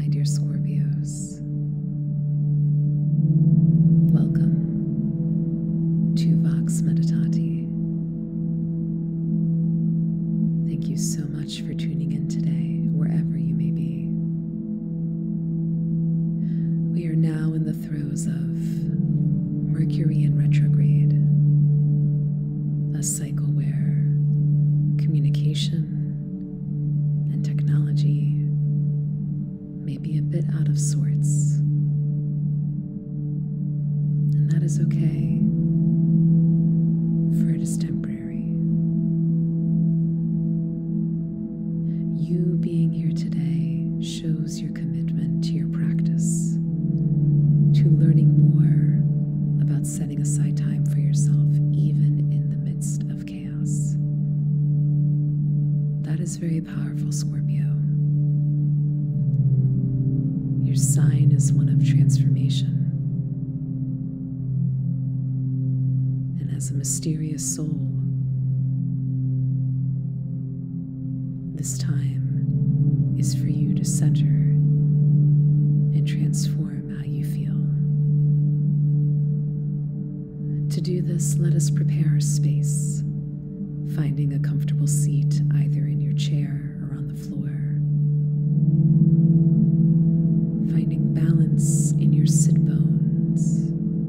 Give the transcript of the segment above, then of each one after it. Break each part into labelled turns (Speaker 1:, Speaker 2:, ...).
Speaker 1: my dear Scorpios. Welcome to Vox Meditati. Thank you so much for tuning in today, wherever you may be. We are now in the throes of Mercury in retrograde, a cycle where communication and technology may be a bit out of sorts. And that is okay, for it is temporary. You being here today shows your commitment to your practice, to learning more about setting aside time for yourself, even in the midst of chaos. That is very powerful, Scorpio. Your sign is one of transformation. And as a mysterious soul, this time is for you to center and transform how you feel. To do this, let us prepare our space, finding a comfortable seat either in your chair or on the floor. Finding balance in your sit bones.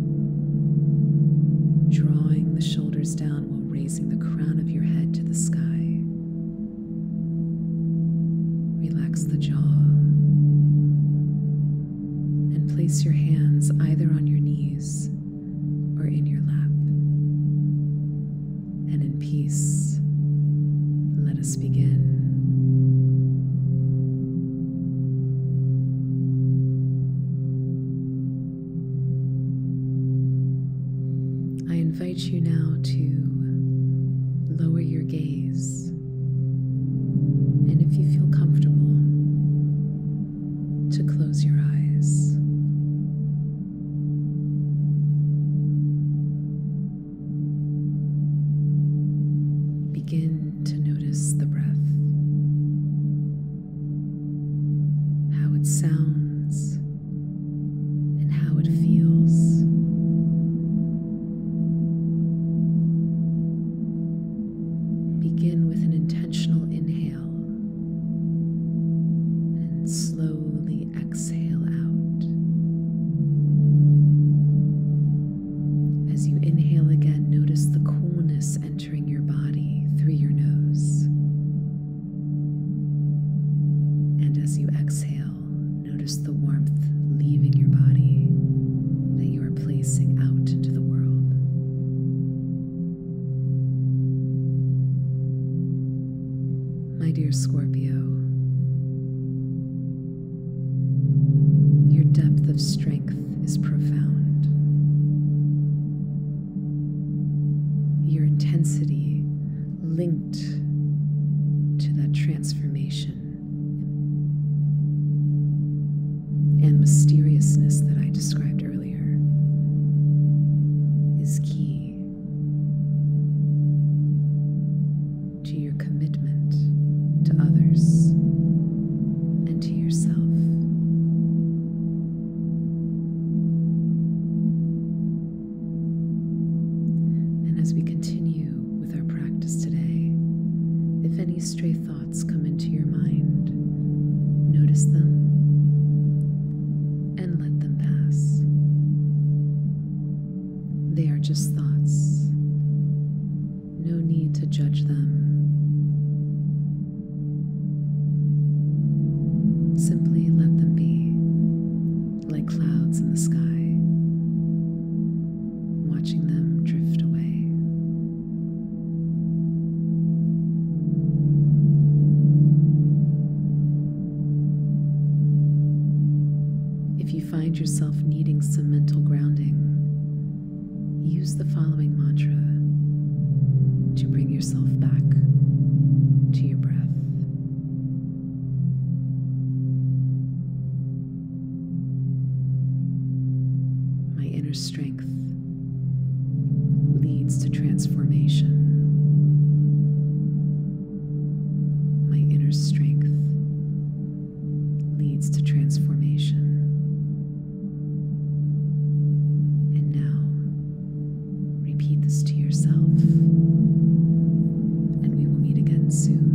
Speaker 1: Drawing the shoulders down while raising the crown of your head to the sky. Relax the jaw. And place your hands either on your knees or in your lap. And in peace, let us begin. I invite you now to lower your gaze, and if you feel comfortable, to close your eyes. Begin to notice the breath, how it sounds, and how it feels. Begin with an intentional inhale and slowly exhale out. As you inhale again, notice the coolness entering your body through your nose. And as you exhale, notice the warmth leaving your body that you are placing out into the world. My dear Scorpio, your depth of strength is profound. Your intensity linked to that transformation and mysteriousness that I described earlier is key to your commitment to others and to yourself. And as we continue with our practice today, if any stray thoughts come into your mind, notice them and let them pass. They are just thoughts. No need to judge them. Simply let them be, like clouds in the sky, watching them drift away. If you find yourself needing some mental grounding, use the following mantra to bring yourself back to your breath. My inner strength leads to transformation. My inner strength leads leads to transformation. And now, repeat this to yourself, and we will meet again soon.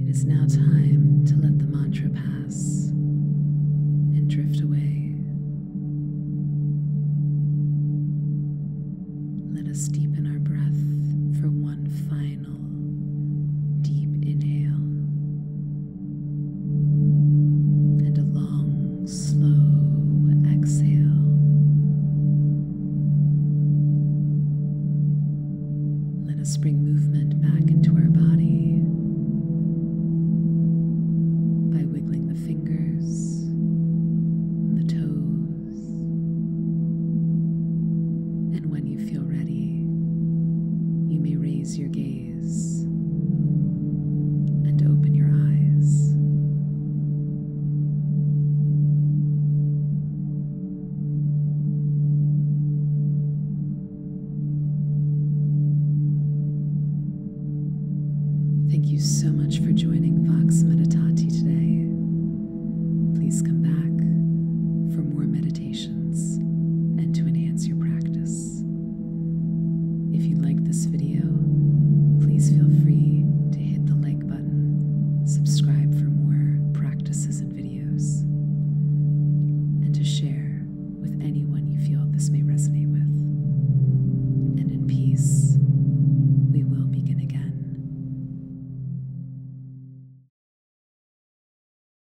Speaker 1: It is now time to let the mantra pass and drift away. Let us deepen our breath for one final deep inhale and a long, slow exhale. Let us bring movement back into our body by wiggling the fingers and the toes. And when you feel ready, you may raise your gaze and open your eyes. Thank you so much for joining Vox Meditati today.